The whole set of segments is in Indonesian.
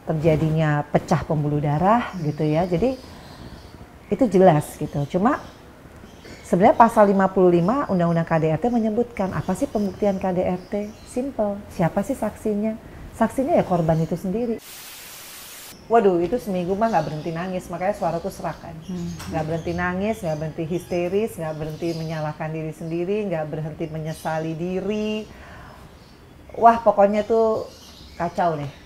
terjadinya pecah pembuluh darah gitu ya. Jadi itu jelas gitu. Cuma sebenarnya pasal 55 Undang-Undang KDRT menyebutkan apa sih pembuktian KDRT? Simple. Siapa sih saksinya? Saksinya ya korban itu sendiri. Waduh, itu seminggu mah nggak berhenti nangis, makanya suara tuh serak kan. Nggak berhenti nangis, nggak berhenti histeris, nggak berhenti menyalahkan diri sendiri, nggak berhenti menyesali diri. Wah, pokoknya tuh kacau deh.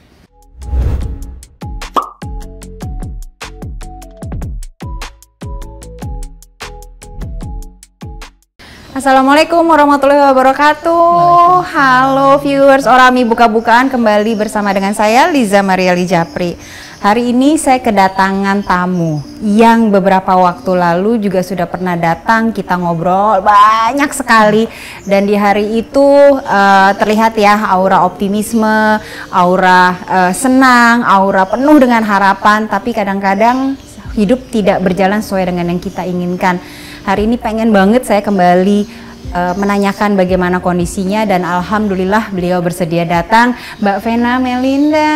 Assalamualaikum warahmatullahi wabarakatuh. Halo viewers Orami Buka-Bukaan, kembali bersama dengan saya Liza Mariali Japri. Hari ini saya kedatangan tamu yang beberapa waktu lalu juga sudah pernah datang, kita ngobrol banyak sekali. Dan di hari itu terlihat ya aura optimisme, aura senang, aura penuh dengan harapan. Tapi kadang-kadang hidup tidak berjalan sesuai dengan yang kita inginkan. Hari ini pengen banget saya kembali menanyakan bagaimana kondisinya, dan alhamdulillah beliau bersedia datang, Mbak Vena Melinda.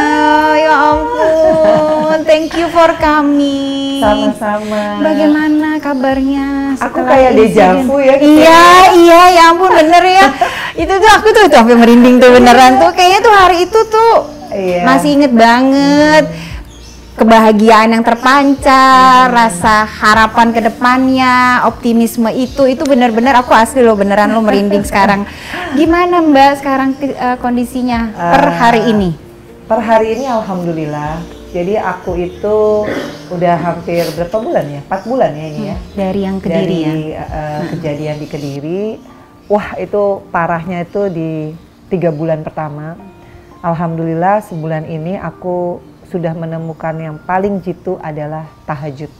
Ya ampun, thank you for coming. Sama-sama. Bagaimana kabarnya? Aku kayak dejavu ya. Iya, ya ampun bener ya. Itu tuh aku tuh sampai merinding tuh beneran tuh. Kayaknya tuh hari itu tuh masih inget banget. Kebahagiaan yang terpancar, rasa harapan ke depannya, optimisme itu benar-benar aku asli loh, beneran lo merinding sekarang. Gimana Mbak sekarang kondisinya per hari ini? Per hari ini alhamdulillah. Jadi aku itu udah hampir berapa bulan ya? 4 bulan ya ini ya. Dari yang Kediri ya. Kejadian di Kediri. Wah, itu parahnya itu di 3 bulan pertama. Alhamdulillah sebulan ini aku sudah menemukan yang paling jitu adalah tahajud.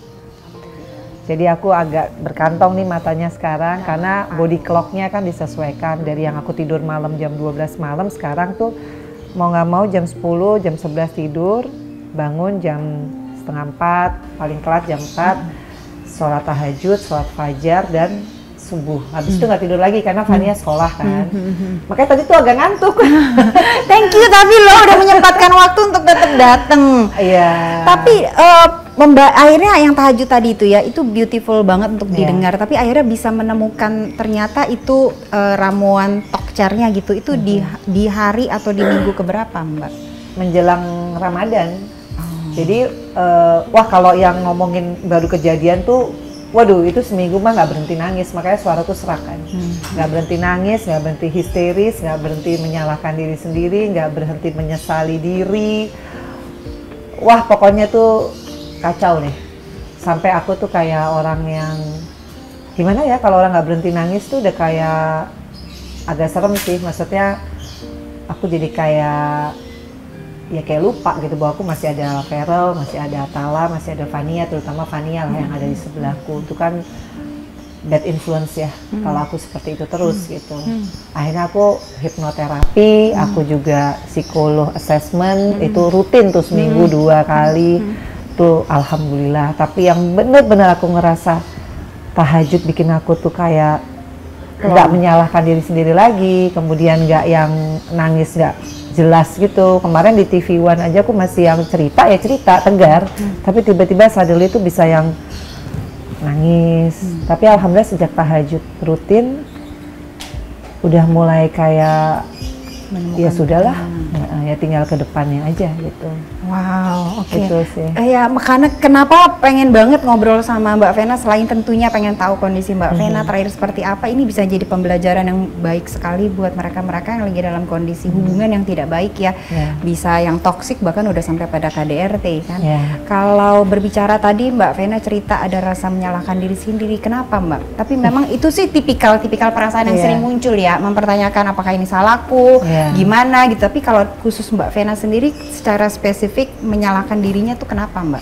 Jadi aku agak berkantong nih matanya sekarang karena body clocknya kan disesuaikan. Dari yang aku tidur malam jam 12 malam, sekarang tuh mau nggak mau jam 10, jam 11 tidur, bangun jam setengah 4, paling telat jam 4, sholat tahajud, sholat fajar, dan subuh. Habis itu nggak tidur lagi karena Fania sekolah kan. Makanya tadi tuh agak ngantuk. Thank you, tapi lo udah menyempatkan waktu untuk tetap datang. Iya. Tapi akhirnya yang tahajud tadi itu ya, itu beautiful banget untuk didengar. Tapi akhirnya bisa menemukan ternyata itu ramuan tokcarnya gitu. Itu di hari atau di minggu keberapa Mbak? Menjelang Ramadan. Jadi wah, kalau yang ngomongin baru kejadian tuh, waduh, itu seminggu mah nggak berhenti nangis, makanya suara tuh serak kan. Nggak berhenti nangis, nggak berhenti histeris, nggak berhenti menyalahkan diri sendiri, nggak berhenti menyesali diri. Wah, pokoknya tuh kacau deh. Sampai aku tuh kayak orang yang, gimana ya, kalau orang nggak berhenti nangis tuh udah kayak agak serem sih. Maksudnya aku jadi kayak lupa gitu bahwa aku masih ada Feral, masih ada Atala, masih ada Fania, terutama Fania lah yang ada di sebelahku. Itu kan bad influence ya, kalau aku seperti itu terus gitu. Akhirnya aku hipnoterapi, aku juga psikolog assessment, itu rutin tuh seminggu 2 kali. Tuh alhamdulillah. Tapi yang bener-bener aku ngerasa tahajud bikin aku tuh kayak nggak menyalahkan diri sendiri lagi, kemudian nggak yang nangis nggak jelas gitu. Kemarin di TV One aja aku masih yang cerita tegar, tapi tiba-tiba suddenly itu bisa yang nangis. Tapi alhamdulillah sejak tahajud rutin udah mulai kayak ya sudahlah, ya tinggal ke depannya aja gitu. Wow, oke. Itu sih. Ya, makanya kenapa pengen banget ngobrol sama Mbak Vena, selain tentunya pengen tahu kondisi Mbak Vena terakhir seperti apa. Ini bisa jadi pembelajaran yang baik sekali buat mereka-mereka yang lagi dalam kondisi hubungan yang tidak baik ya. Bisa yang toksik, bahkan udah sampai pada KDRT kan. Kalau berbicara tadi Mbak Vena cerita ada rasa menyalahkan diri sendiri. Kenapa Mbak? Tapi memang itu sih tipikal perasaan yang sering muncul ya, mempertanyakan apakah ini salahku, gimana gitu. Tapi kalau khusus Mbak Vena sendiri secara spesifik menyalahkan dirinya tuh kenapa Mbak?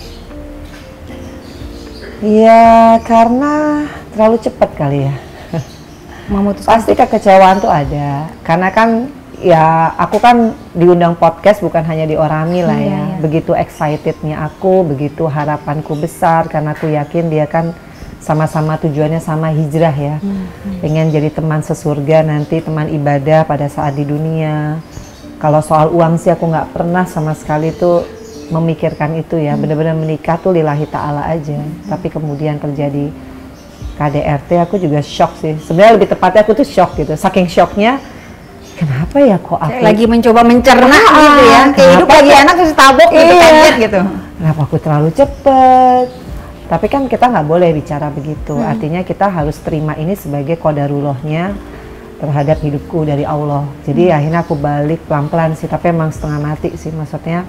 Ya karena terlalu cepat kali ya. Memutuskan. Pasti kekecewaan tuh ada. Karena kan ya aku kan diundang podcast bukan hanya di Orami lah ya. Begitu excitednya aku, begitu harapanku besar karena aku yakin dia kan sama-sama tujuannya sama, hijrah ya. Pengen jadi teman sesurga nanti, teman ibadah pada saat di dunia. Kalau soal uang sih aku nggak pernah sama sekali tuh memikirkan itu ya. Benar-benar menikah tuh lillahi ta'ala aja. Tapi kemudian terjadi KDRT, aku juga shock sih. Sebenarnya lebih tepatnya aku tuh shock gitu. Saking shocknya, kenapa ya kok aku lagi mencoba mencerna gitu ya. Kayak hidup lagi enak terus tabok gitu, kaget gitu. Kenapa aku terlalu cepet? Tapi kan kita nggak boleh bicara begitu. Artinya kita harus terima ini sebagai qadarullohnya terhadap hidupku dari Allah. Jadi akhirnya aku balik pelan-pelan sih, tapi emang setengah mati sih. Maksudnya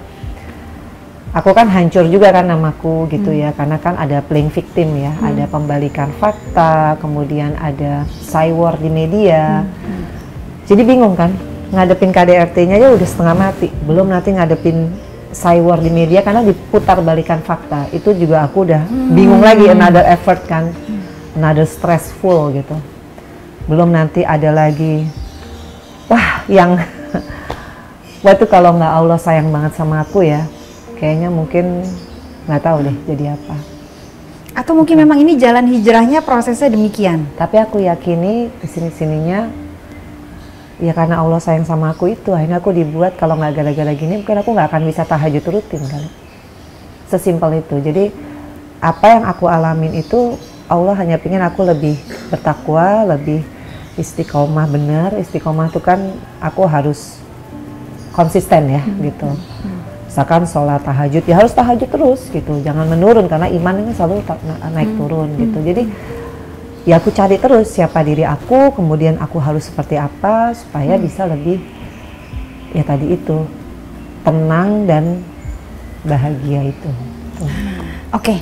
aku kan hancur juga kan namaku gitu ya, karena kan ada playing victim ya, ada pembalikan fakta, kemudian ada cywar di media. Jadi bingung kan, ngadepin KDRT-nya ya udah setengah mati, belum nanti ngadepin cywar di media karena diputar balikan fakta. Itu juga aku udah bingung lagi, another effort kan, another stressful gitu. Belum nanti ada lagi, wah yang waktu kalau nggak Allah sayang banget sama aku ya, kayaknya mungkin nggak tahu deh jadi apa. Atau mungkin memang ini jalan hijrahnya prosesnya demikian. Tapi aku yakini kesini-sininya ya karena Allah sayang sama aku itu, akhirnya aku dibuat kalau nggak gara-gara gini mungkin aku nggak akan bisa tahajud rutin kali. Sesimpel itu. Jadi apa yang aku alamin itu Allah hanya pingin aku lebih bertakwa, lebih istiqomah. Bener, istiqomah itu kan aku harus konsisten ya gitu. Misalkan sholat tahajud ya harus tahajud terus gitu, jangan menurun karena iman ini selalu naik turun gitu. Jadi ya aku cari terus siapa diri aku, kemudian aku harus seperti apa supaya bisa lebih ya tadi itu tenang dan bahagia itu. Oke,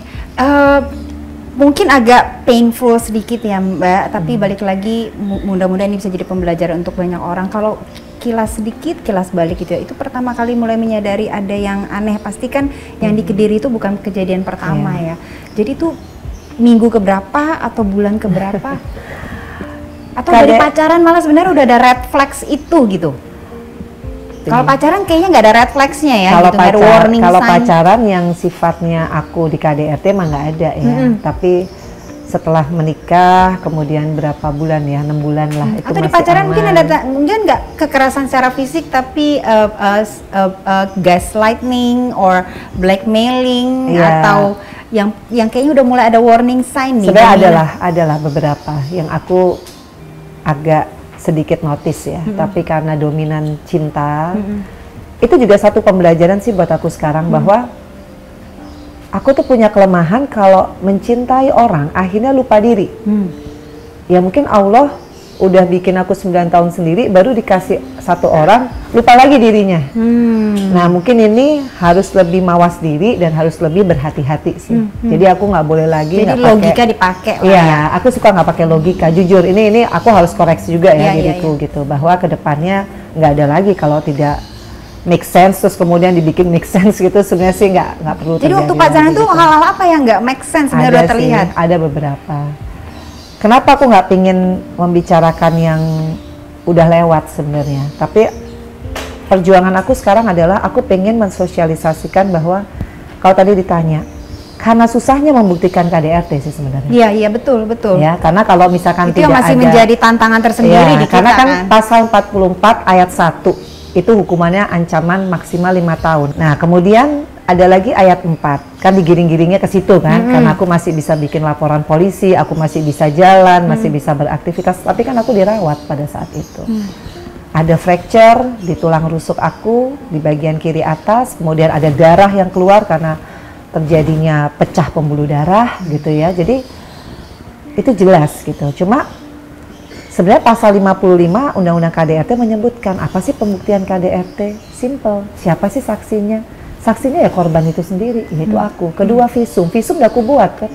mungkin agak painful sedikit ya Mbak, tapi balik lagi mudah-mudahan ini bisa jadi pembelajaran untuk banyak orang. Kalau kilas sedikit, kilas balik gitu ya, itu pertama kali mulai menyadari ada yang aneh, pasti kan yang di Kediri itu bukan kejadian pertama ya. Jadi itu minggu keberapa atau bulan keberapa? Atau dari pacaran malah sebenarnya udah ada red flags itu gitu? Kalau pacaran kayaknya nggak ada red flagsnya ya, kalau gitu, ada warning kalau sign. pacaran yang sifatnya aku di KDRT mah nggak ada ya. Tapi setelah menikah kemudian berapa bulan ya, 6 bulan lah. Itu atau di masih pacaran aman. mungkin ada mungkin nggak kekerasan secara fisik tapi gaslighting or blackmailing atau yang kayaknya udah mulai ada warning sign nih. Sebenarnya adalah beberapa yang aku agak sedikit notice ya, tapi karena dominan cinta, itu juga satu pembelajaran sih buat aku sekarang bahwa aku tuh punya kelemahan kalau mencintai orang akhirnya lupa diri. Ya mungkin Allah udah bikin aku 9 tahun sendiri, baru dikasih satu orang lupa lagi dirinya. Nah mungkin ini harus lebih mawas diri dan harus lebih berhati-hati sih. Jadi aku nggak boleh lagi. Jadi logika dipakai. Iya, aku suka nggak pakai logika. Jujur, ini aku harus koreksi juga ya diriku gitu, bahwa kedepannya nggak ada lagi kalau tidak make sense terus kemudian dibikin make sense gitu. Sebenarnya sih nggak perlu. Jadi waktu pacaran tuh gitu. Hal-hal apa yang nggak make sense sebenarnya udah terlihat? Ada beberapa. Kenapa aku nggak pingin membicarakan yang udah lewat sebenarnya, tapi perjuangan aku sekarang adalah aku pengen mensosialisasikan bahwa kalau tadi ditanya, karena susahnya membuktikan KDRT sih sebenarnya. Iya betul. Ya, karena kalau misalkan itu tidak masih ada, menjadi tantangan tersendiri di kita karena kan pasal 44 ayat 1 itu hukumannya ancaman maksimal 5 tahun. Nah, kemudian ada lagi ayat 4, kan digiring-giringnya ke situ kan, karena aku masih bisa bikin laporan polisi, aku masih bisa jalan, masih bisa beraktivitas, tapi kan aku dirawat pada saat itu. Ada fracture di tulang rusuk aku, di bagian kiri atas, kemudian ada darah yang keluar karena terjadinya pecah pembuluh darah gitu ya, jadi itu jelas gitu. Cuma sebenarnya pasal 55 Undang-Undang KDRT menyebutkan apa sih pembuktian KDRT? Simple, siapa sih saksinya? Saksinya ya korban itu sendiri, yaitu aku. Kedua visum udah aku buat kan.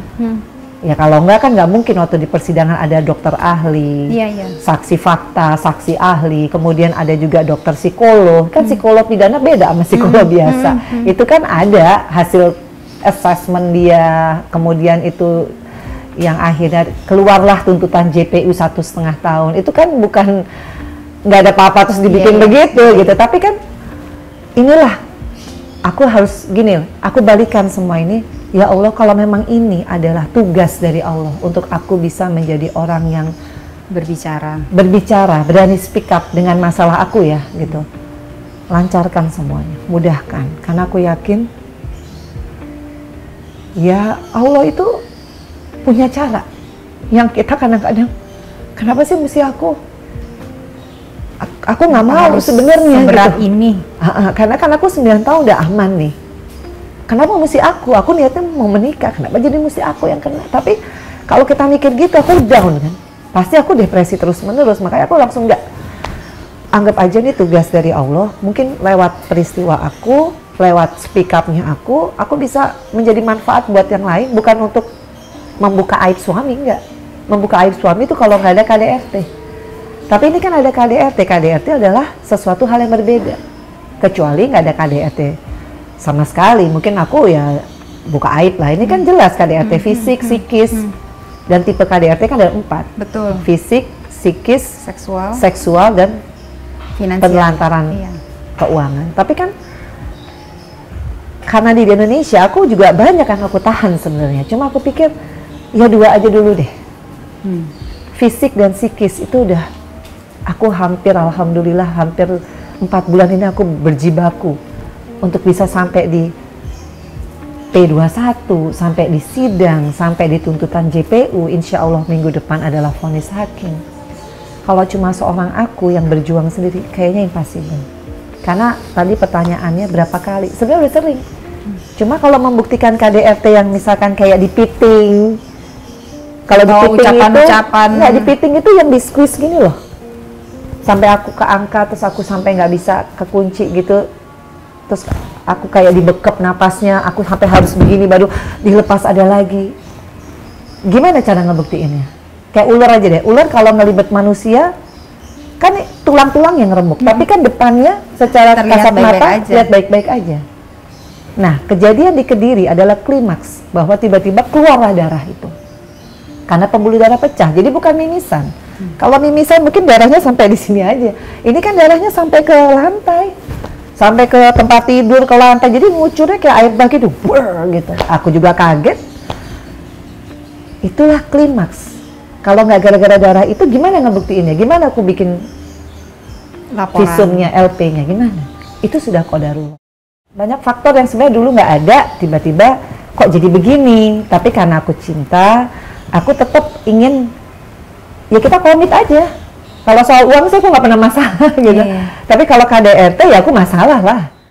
Ya kalau enggak kan nggak mungkin waktu di persidangan ada dokter ahli, saksi fakta, saksi ahli, kemudian ada juga dokter psikolog. Kan psikolog pidana beda sama psikolog biasa. Itu kan ada hasil assessment dia, kemudian itu yang akhirnya keluarlah tuntutan JPU 1,5 tahun. Itu kan bukan nggak ada apa-apa terus dibikin begitu gitu. Tapi kan inilah aku harus gini, aku balikan semua ini. Ya Allah, kalau memang ini adalah tugas dari Allah untuk aku bisa menjadi orang yang berbicara, berani speak up dengan masalah aku ya gitu. lancarkan semuanya, mudahkan. Karena aku yakin, ya Allah itu punya cara. Yang kita kadang-kadang, kenapa sih mesti aku? Aku nggak mau sebenarnya. Berat gitu. ini. Karena kan aku 9 tahun udah aman nih. Kenapa mesti aku? Aku niatnya mau menikah. Kenapa jadi mesti aku yang kena? Tapi kalau kita mikir gitu, aku down kan. Pasti aku depresi terus-menerus. Makanya aku langsung nggak. Anggap aja ini tugas dari Allah. Mungkin lewat peristiwa aku, lewat speak up-nya aku bisa menjadi manfaat buat yang lain. Bukan untuk membuka aib suami, enggak. Membuka aib suami itu kalau nggak ada KDRT. Tapi ini kan ada KDRT. KDRT adalah sesuatu hal yang berbeda. Kecuali nggak ada KDRT sama sekali, mungkin aku ya buka aib lah. Ini kan jelas KDRT fisik, psikis, dan tipe KDRT kan ada 4. Betul. Fisik, psikis, seksual dan finansial, penelantaran keuangan. Tapi kan karena di Indonesia aku juga banyak kan aku tahan sebenarnya. Cuma aku pikir ya 2 aja dulu deh. Fisik dan psikis itu udah aku hampir, alhamdulillah hampir 4 bulan ini aku berjibaku untuk bisa sampai di P21, sampai di sidang, sampai di tuntutan JPU. Insya Allah minggu depan adalah vonis hakim. Kalau cuma seorang aku yang berjuang sendiri, kayaknya impossible. Karena tadi pertanyaannya berapa kali, sebenarnya udah sering. Cuma kalau membuktikan KDRT yang misalkan kayak dipiting, kalau dipiting ucapan-ucapan, nggak dipiting itu yang di squeeze gini loh. Sampai aku keangkat, terus aku sampai nggak bisa kekunci gitu. Terus aku kayak dibekep napasnya, aku sampai harus begini baru dilepas ada lagi. Gimana cara ngebuktiinnya? Kayak ular aja deh. Ular kalau ngelibet manusia kan tulang-tulang yang remuk, tapi kan depannya secara kasat mata lihat baik-baik aja. Nah, kejadian di Kediri adalah klimaks bahwa tiba-tiba keluarlah darah itu. Karena pembuluh darah pecah. Jadi bukan mimisan. Kalau mimisan mungkin darahnya sampai di sini aja. Ini kan darahnya sampai ke lantai. Sampai ke tempat tidur, ke lantai, jadi ngucurnya kayak air bah gitu, gitu. Aku juga kaget. Itulah klimaks. Kalau nggak gara-gara darah itu, gimana ngebuktiinnya? Gimana aku bikin laporan, visumnya, LP-nya, gimana? Itu sudah qadarullah. Banyak faktor yang sebenarnya dulu nggak ada, tiba-tiba kok jadi begini. Tapi karena aku cinta, aku tetap ingin, ya kita komit aja. Kalau soal uang sih aku nggak pernah masalah gitu. Tapi kalau KDRT ya aku masalah lah.